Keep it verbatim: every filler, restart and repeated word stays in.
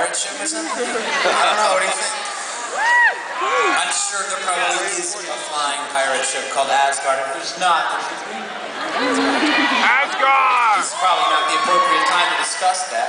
pirate ship or something? I don't know, what do you think? I'm sure there probably is a flying pirate ship called Azgar. If there's not, there should be. Azgar! This is probably not the appropriate time to discuss that.